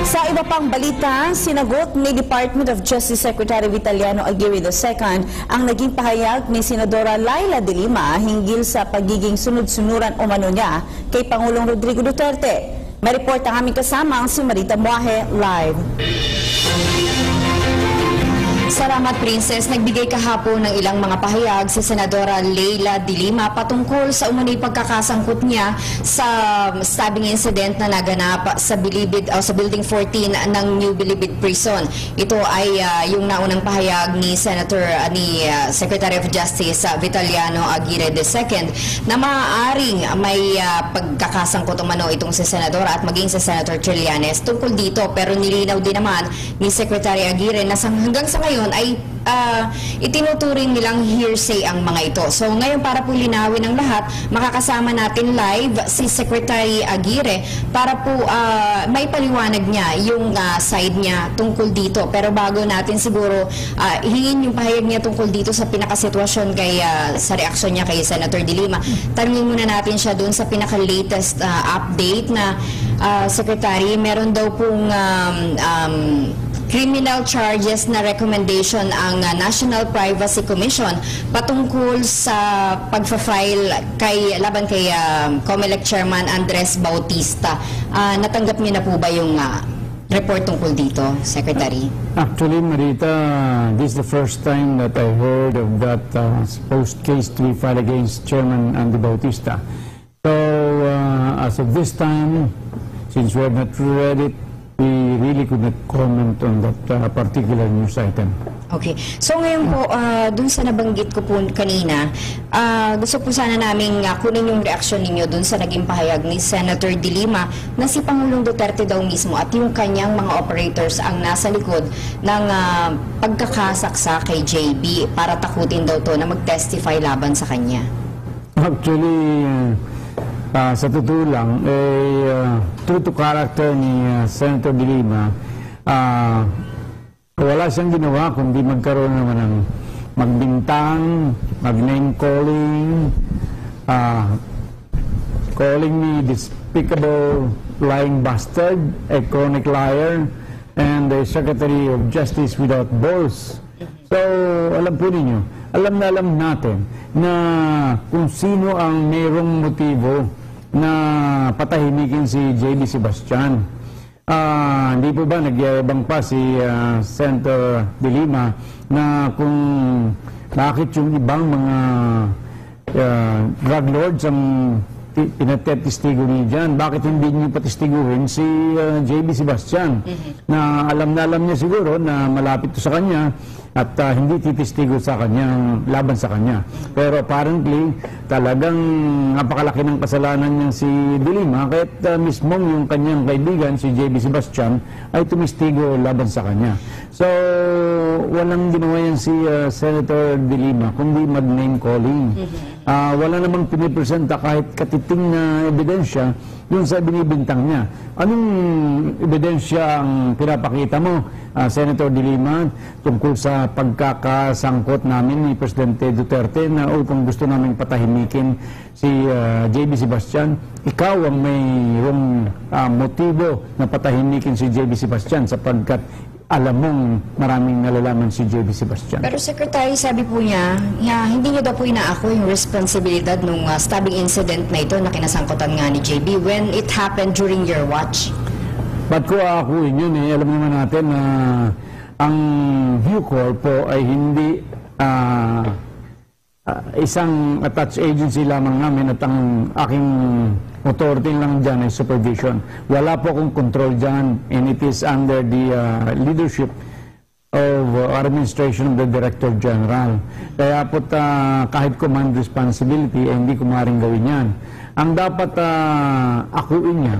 Sa iba pang balita, sinagot ni Department of Justice Secretary Vitaliano Aguirre II ang naging pahayag ni Senadora Laila de Lima hinggil sa pagiging sunod-sunuran umano niya kay Pangulong Rodrigo Duterte. May report ang aming kasama, si Marita Muahe, live. Salamat, Princess. Nagbigay kahapon ng ilang mga pahayag si Senadora Laila de Lima patungkol sa umunoy pagkakasangkot niya sa stabbing incident na naganap sa Building 14 ng New Bilibid Prison. Ito ay yung naunang pahayag ni Secretary of Justice Vitaliano Aguirre II na maaaring may pagkakasangkot umano itong si Senadora at maging si Senator Trillanes tungkol dito, pero nilinaw din naman ni Secretary Aguirre na hanggang sa ngayon ay itinuturing nilang hearsay ang mga ito. So ngayon, para po linawin ang lahat, makakasama natin live si Secretary Aguirre para po may paliwanag niya yung side niya tungkol dito. Pero bago natin siguro hingin yung pahayag niya tungkol dito sa pinakasitwasyon sa reaksyon niya kay Senator de Lima, tanungin muna natin siya doon sa pinaka-latest update na Secretary, meron daw pong criminal charges na recommendation ang National Privacy Commission patungkol sa pagfa-file laban kay COMELEC Chairman Andres Bautista. Natanggap niyo na po ba yung report tungkol dito, Secretary? Actually, Marita, this is the first time that I heard of that supposed case to be filed against Chairman Andy Bautista. So, as of this time, since we have not read it, we really could not comment on that particular news item. Okay. So ngayon po, dun sa nabanggit ko po kanina, gusto po sana namin kunin yung reaksyon ninyo dun sa naging pahayag ni Senator de Lima na si Pangulong Duterte daw mismo at yung kanyang mga operators ang nasa likod ng pagkakasaksa kay JB para takutin daw to na mag-testify laban sa kanya. Actually, sa totoo lang, true to character ni Senator de Lima, wala siyang ginawa kundi magkaroon naman ng magbintang, mag-name calling, calling me despicable lying bastard, a chronic liar, and the Secretary of Justice without balls. So, alam po ninyo, alam na alam natin na kung sino ang mayroong motibo na patahimikin si JB Sebastian. Hindi po ba nagyayabang pa si Senator de Lima na kung bakit yung ibang mga drug lords ang pinatestigo niyo dyan, bakit hindi niyo patistiguhin si JB Sebastian? Na alam niya siguro na malapit to sa kanya at hindi titistigo sa kanyang laban sa kanya. Pero apparently, talagang napakalaki ng kasalanan niya si de Lima kahit mismo yung kanyang kaibigan, si JB Sebastian, ay tumistigo laban sa kanya. So, walang ginawa yan si Senator de Lima, kundi mag-name calling. Wala namang pinipresenta kahit katiting na ebidensya yung sa binibintang niya. Anong ebidensya ang pinapakita mo, Senator de Lima, tungkol sa pagkakasangkot namin ni Presidente Duterte na kung gusto namin patahimikin si JB Sebastian, ikaw ang mayroong motibo na patahimikin si JB Sebastian sapagkat alam mong maraming nalalaman si JB Sebastian. Pero Secretary, sabi po niya, hindi niyo daw po inaako yung responsibilidad nung stabbing incident na ito na kinasangkutan nga ni JB when it happened during your watch. Ba't ko aakuin yun eh? Alam naman natin na ang Bucor po ay hindi isang attached agency lamang namin at ang aking authority lang dyan ay supervision. Wala po akong control dyan and it is under the leadership of administration of the Director General. Kaya po kahit command responsibility ay hindi ko maaaring gawin yan. Ang dapat akuin niya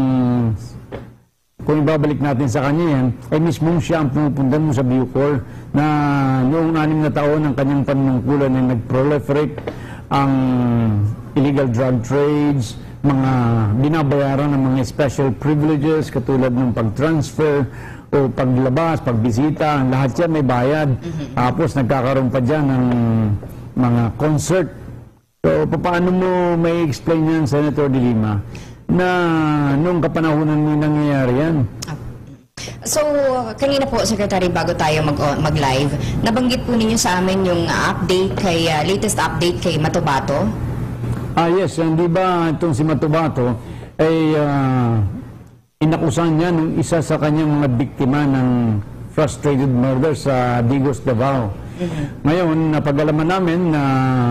kung ibabalik natin sa kanya yan, ay mismo siya ang pumupunta mo sa Bucor na noong 6 na taon ng kanyang panunungkulan ay nag-proliferate ang illegal drug trades, mga binabayaran ng mga special privileges katulad ng pag-transfer o paglabas, pagbisita, lahat yan may bayad. Tapos nagkakaroon pa dyan ng mga concert. So, paano mo may explain yan, Senator de Lima, na nung kapanahonan mo nangyayari yan? So, kanina po, Secretary, bago tayo mag-live, nabanggit po ninyo sa amin yung latest update kay Matubato? Yes, hindi ba itong si Matubato ay inakusan niya nung isa sa kanyang mga biktima ng frustrated murder sa Digos, Davao. Ngayon, napag-alaman namin na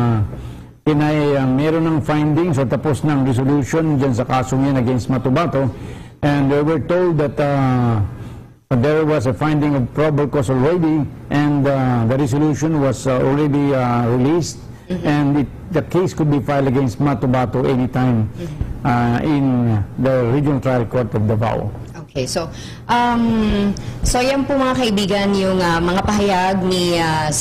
meron ng findings o tapos ng resolution dyan sa kasong yan against Matubato, and we were told that there was a finding of probable cause already, and the resolution was already released, and the case could be filed against Matubato anytime in the Regional Trial Court of Davao. Okay, so yan po mga kaibigan yung mga pahayag ni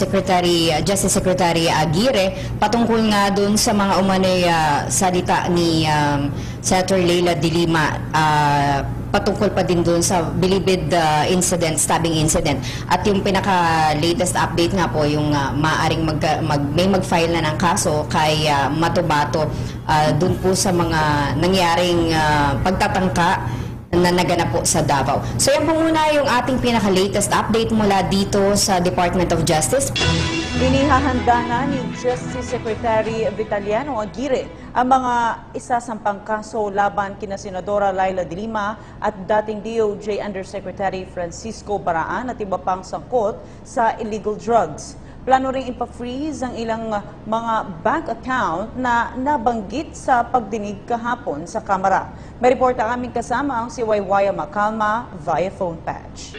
Justice Secretary Aguirre patungkol nga dun sa mga umano'y salita ni Senator Leila de Lima patungkol pa din dun sa bilibid stabbing incident. At yung pinaka-latest update nga po, yung maaaring may mag-file na ng kaso kay Matubato dun po sa mga nangyaring pagtatangka na naganap po sa Davao. So yan po muna yung ating pinaka-latest update mula dito sa Department of Justice. Inihahanda na ni Justice Secretary Vitaliano Aguirre ang mga isasampang kaso laban kina Senadora Leila de Lima at dating DOJ Undersecretary Francisco Baraan at iba pang sangkot sa illegal drugs. Plano ring ipa-freeze ang ilang mga bank account na nabanggit sa pagdinig kahapon sa Kamara. May report ang aming kasama ang si Waywaya Macalma via phone patch.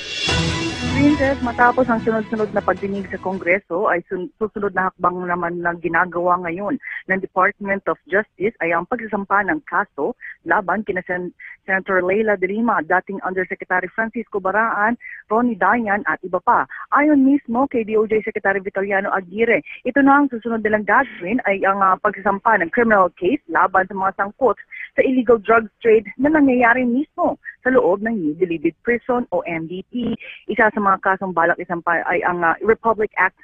Princess, matapos ang sunod-sunod na pagdinig sa Kongreso ay susunod na hakbang naman na ginagawa ngayon ng Department of Justice ay ang pagsasampa ng kaso laban kina Senator Leila de Lima, dating Undersecretary Francisco Baraan, Ronnie Dayan at iba pa. Ayon mismo kay DOJ Secretary Vitaliano Aguirre, ito na ang susunod nilang gagawin ay ang pagsasampa ng criminal case laban sa mga sangkot sa illegal drugs trade na nangyayari mismo sa loob ng New Bilibid Prison o NDP. Isa sa mga kasong balak isampa ay ang Republic Act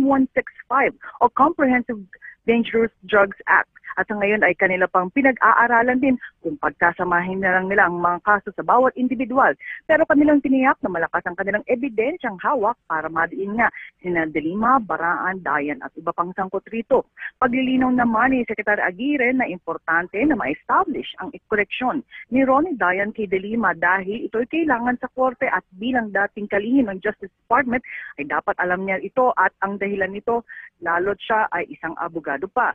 9165 o Comprehensive Dangerous Drugs Act. At sa ngayon ay kanila pang pinag-aaralan din kung pagkasamahin na lang nila ang mga kaso sa bawat individual. Pero kanilang tiniyak na malakas ang kanilang ebidensyang hawak para madiin nga sina de Lima, Baraan, Dayan at iba pang sangkot rito. Paglilinaw naman ni Secretary Aguirre na importante na ma-establish ang koleksyon ni Ronnie Dayan kay de Lima dahil ito'y kailangan sa korte at bilang dating kalihim ng Justice Department ay dapat alam niya ito at ang dahilan nito lalo't siya ay isang abogado pa.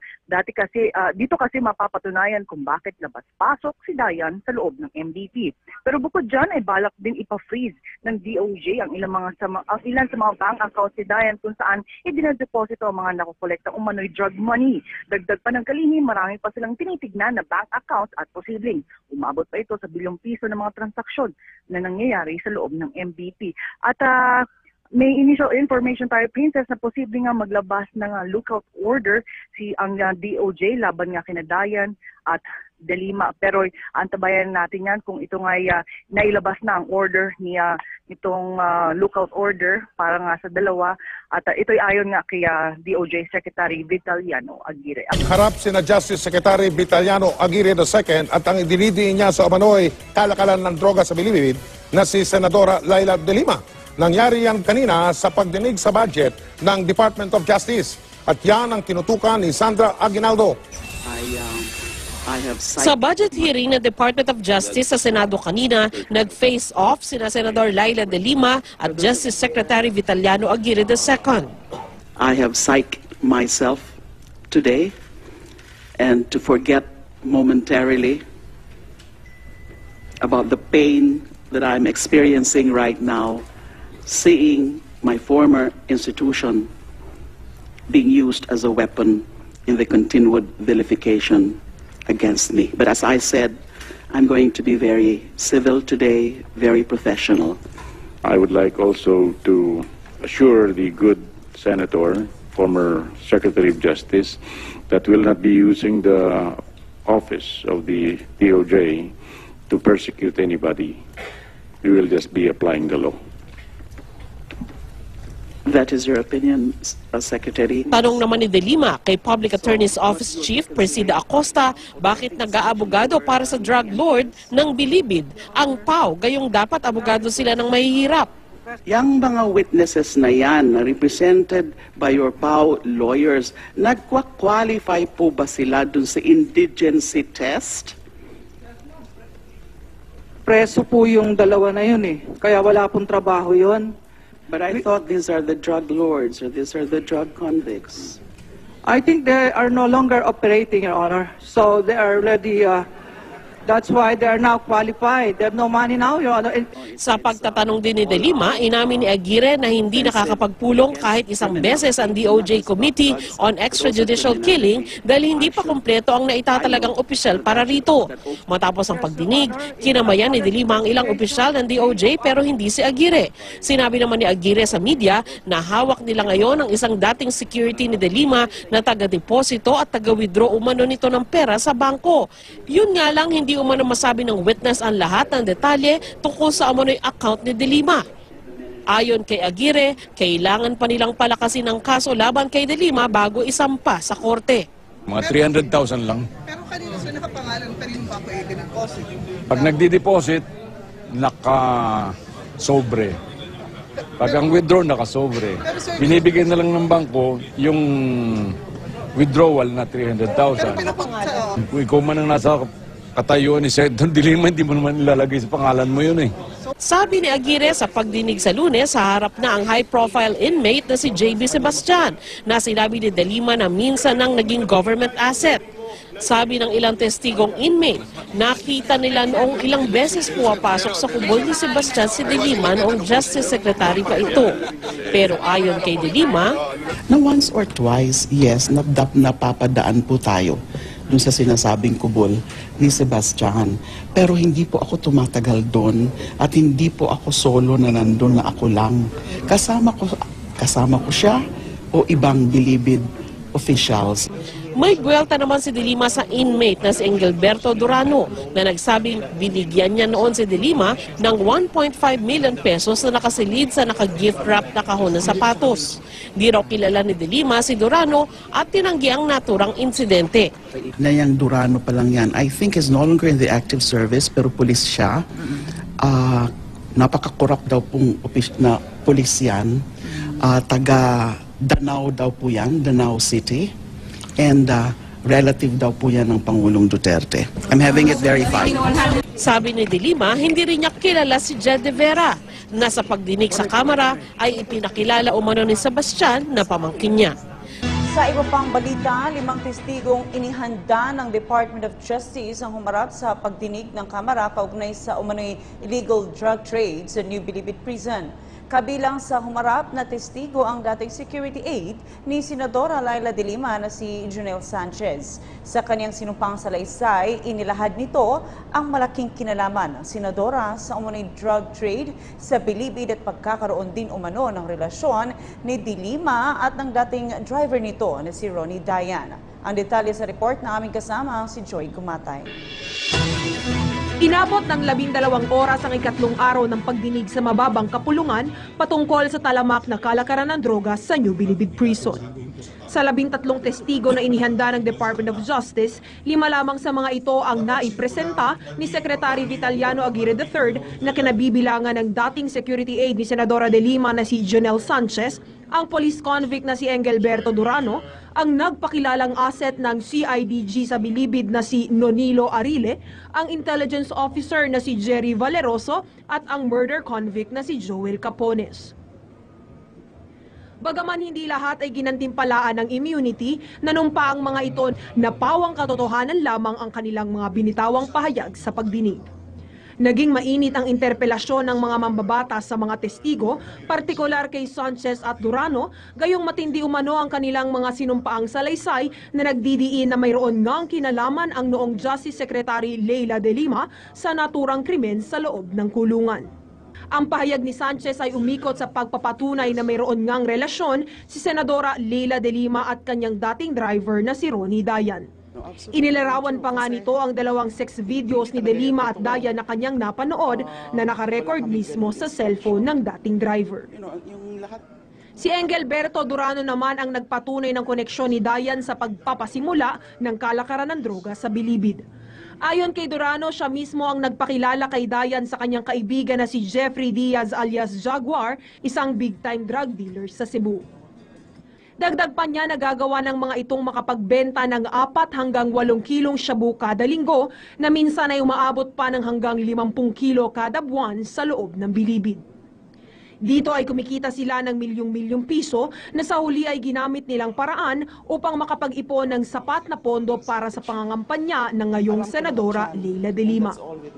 Dito kasi mapapatunayan kung bakit labas-pasok si Dayan sa loob ng MDP. Pero bukod dyan ay balak din ipa-freeze ng DOJ ang ilan sa mga bank accounts si Dayan kung saan idinadeposito ang mga nakukolekta umano'y drug money. Dagdag pa ng kalihim, marami pa silang tinitignan na bank accounts at posibleng umabot pa ito sa bilyong piso ng mga transaksyon na nangyayari sa loob ng MDP. At may initial information tayo, Princess, na posible nga maglabas ng lookout order ang DOJ laban nga kina Dayan at de Lima. Pero antabayan natin yan kung ito nga nailabas na ang order nitong lookout order para nga sa dalawa. At ito'y ayon nga kay DOJ Secretary Vitaliano Aguirre. Harap sina Justice Secretary Vitaliano Aguirre II at ang idinidiin niya sa umano'y kalakalan ng droga sa Bilibid na si Senadora Leila de Lima. Nangyari yan kanina sa pagdinig sa budget ng Department of Justice. At yan ang tinutukan ni Sandra Aguinaldo. Sa budget hearing ng Department of Justice sa Senado kanina, nag-face off sina Senador Leila de Lima at Justice Secretary Vitaliano Aguirre II. I have psyched myself today and to forget momentarily about the pain that I'm experiencing right now, seeing my former institution being used as a weapon in the continued vilification against me. But as I said, I'm going to be very civil today, very professional. I would like also to assure the good senator, former Secretary of Justice, that will not be using the office of the DOJ to persecute anybody. We will just be applying the law. That is your opinion, Secretary? Tanong naman ni De Lima kay Public Attorney's Office Chief Presida Acosta bakit nag-aabogado para sa drug lord ng Bilibid ang PAO gayong dapat abogado sila ng mahihirap. Yang mga witnesses na yan, na represented by your PAO lawyers, nagkwa-qualify po ba sila dun sa indigency test? Preso po yung dalawa na yun eh. Kaya wala pong trabaho yun. But I thought these are the drug lords or these are the drug convicts. I think they are no longer operating, Your Honor. So they are already, that's why they are now qualified. They have no money now, Your Honor. Sa pagtatanong din ni De Lima, inamin ni Aguirre na hindi nakakapagpulong kahit isang beses ang DOJ Committee on Extrajudicial Killing dahil hindi pa kumpleto ang naitatalagang opisyal para rito. Matapos ang pagdinig, kinamayan ni De Lima ang ilang opisyal ng DOJ pero hindi si Aguirre. Sinabi naman ni Aguirre sa media na hawak nila ngayon ang isang dating security ni De Lima na taga-deposito at taga-withdraw umano nito ng pera sa bangko. Yun nga lang, hindi umano masabi ng witness ang lahat ng detalye tungkol sa umano'y account ni De Lima. Ayon kay Aguirre, kailangan pa nilang palakasin ang kaso laban kay De Lima bago isampa sa korte. Mga 300,000 lang. Pero kanina siya nakapangalan pa rin pa i-deposit. Pag nagdi-deposit, naka-sobre. Pag ang withdraw, naka-sobre. Binibigyan na lang ng bangko yung withdrawal na 300,000. Kung ikaw man ang nasa katayuan ni Senator De Lima, hindi mo naman ilalagay sa pangalan mo yun eh. Sabi ni Aguirre sa pagdinig sa Lunes, harap na ang high-profile inmate na si JB Sebastian na sinabi ni De Lima na minsan nang naging government asset. Sabi ng ilang testigong inmate, nakita nila noong ilang beses pumapasok sa kubol ni Sebastian si De Lima noong Justice Secretary pa ito. Pero ayon kay De Lima, na once or twice, yes, napapadaan po tayo dun sa sinasabing kubol ni Sebastian. Pero hindi po ako tumatagal doon at hindi po ako solo na nandun na ako lang. Kasama ko siya o ibang Bilibid officials. may buwelta naman si De Lima sa inmate na si Engelberto Durano na nagsabing binigyan niya noon si De Lima ng 1.5 million pesos na nakasilid sa naka-gift wrap na kahon ng sapatos. Di raw kilala ni De Lima si Durano at tinanggi ang naturang insidente. Na yung Durano pa lang yan, I think is no longer in the active service pero pulis siya. Napaka-corrupt daw pong na pulis yan. Taga Danao daw po yan, Danao City. And relative daw po yan ng Pangulong Duterte. I'm having it verified. Sabi ni De Lima, hindi rin niya kilala si Jed De Vera na sa pagdinig sa kamera ay ipinakilala umano ni Sebastian na pamangkin niya. Sa iba pang balita, 5 testigong inihanda ng Department of Justice ang humarap sa pagdinig ng kamera kaugnay sa umano'y illegal drug trade sa New Bilibid Prison. Kabilang sa humarap na testigo ang dating security aide ni Senadora Laila De Lima na si Jonel Sanchez. Sa kanyang sinumpang salaysay, inilahad nito ang malaking kinalaman ng Senadora sa umano'y drug trade sa Bilibid at pagkakaroon din umano ng relasyon ni De Lima at ng dating driver nito na si Ronnie Dayan. Ang detalye sa report na aming kasama si Joy Gumatay. Inabot ng 12 oras ang ikatlong araw ng pagdinig sa mababang kapulungan patungkol sa talamak na kalakaran ng droga sa New Bilibid Prison. Sa 13 testigo na inihanda ng Department of Justice, 5 lamang sa mga ito ang naipresenta ni Secretary Vitaliano Aguirre III na kinabibilangan ng dating security aide ni Senadora De Lima na si Jonel Sanchez, ang police convict na si Engelberto Durano, ang nagpakilalang asset ng CIDG sa Bilibid na si Nonilo Arile, ang intelligence officer na si Jerry Valeroso at ang murder convict na si Joel Capones. Bagaman hindi lahat ay ginantimpalaan ng immunity, nanumpa ang mga ito na pawang katotohanan lamang ang kanilang mga binitawang pahayag sa pagdinig. Naging mainit ang interpelasyon ng mga mambabatas sa mga testigo, partikular kay Sanchez at Durano, gayong matindi umano ang kanilang mga sinumpaang salaysay na nagdidiin na mayroon ngang kinalaman ang noong Justice Secretary Leila De Lima sa naturang krimen sa loob ng kulungan. Ang pahayag ni Sanchez ay umikot sa pagpapatunay na mayroon ngang relasyon si Senadora Leila De Lima at kanyang dating driver na si Ronnie Dayan. Inilarawan pa nga nito ang 2 sex videos ni De Lima at Dayan na kanyang napanood na nakarecord mismo sa cellphone ng dating driver. Si Engelberto Durano naman ang nagpatunay ng koneksyon ni Dayan sa pagpapasimula ng kalakaran ng droga sa Bilibid. Ayon kay Durano, siya mismo ang nagpakilala kay Dayan sa kanyang kaibigan na si Jeffrey Diaz alias Jaguar, isang big-time drug dealer sa Cebu. Dagdag pa niya, nagagawa ng mga itong makapagbenta ng 4 hanggang 8 kilong shabu kada linggo na minsan ay umaabot pa ng hanggang 50 kilo kada buwan sa loob ng Bilibid. Dito ay kumikita sila ng milyong-milyong piso na sa huli ay ginamit nilang paraan upang makapag-ipon ng sapat na pondo para sa pangangampanya ng ngayong Senadora Leila de Lima.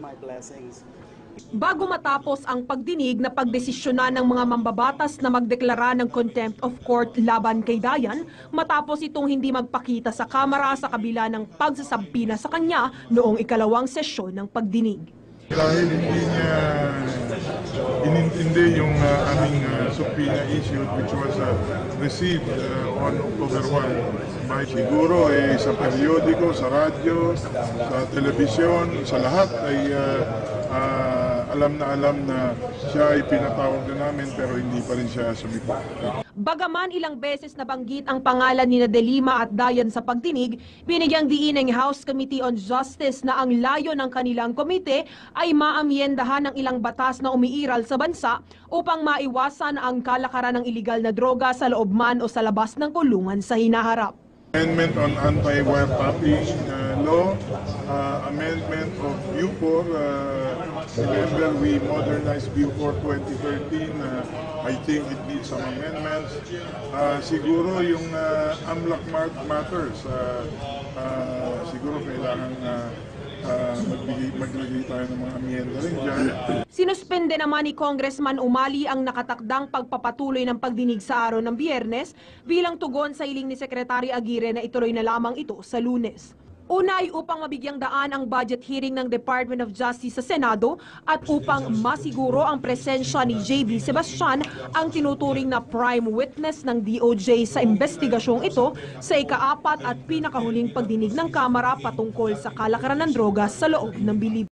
Bago matapos ang pagdinig na pagdesisyonan ng mga mambabatas na magdeklara ng contempt of court laban kay Dayan, matapos itong hindi magpakita sa Kamara sa kabila ng pagsasampina sa kanya noong ikalawang sesyon ng pagdinig. Dahil hindi niya inintindi yung aming subpoena issued which was received on October 1. Siguro sa periodiko, sa radyo, sa telebisyon, sa lahat ay alam na siya ay pinatawag na namin pero hindi pa rin siya sumipa. Bagaman ilang beses nabanggit ang pangalan ni De Lima at Dayan sa pagdinig, binigyang diin ng House Committee on Justice na ang layo ng kanilang komite ay maamyendahan ng ilang batas na umiiral sa bansa upang maiwasan ang kalakaran ng iligal na droga sa loob man o sa labas ng kulungan sa hinaharap. Amendment on anti-wiretapping law, amendment of Bucor. Remember, we modernized Bucor 2013. I think it needs some amendments. Siguro yung AMLAC matters, siguro kailangan maglagay tayo ng mga amyenda rin dyan. Sinuspende naman ni Congressman Umali ang nakatakdang pagpapatuloy ng pagdinig sa araw ng Biyernes bilang tugon sa hiling ni Secretary Aguirre na ituloy na lamang ito sa Lunes. Una ay upang mabigyang daan ang budget hearing ng Department of Justice sa Senado at upang masiguro ang presensya ni JB Sebastian, ang tinuturing na prime witness ng DOJ sa investigasyong ito sa ika-4 at pinakahuling pagdinig ng Kamara patungkol sa kalakaran ng droga sa loob ng Bilibid.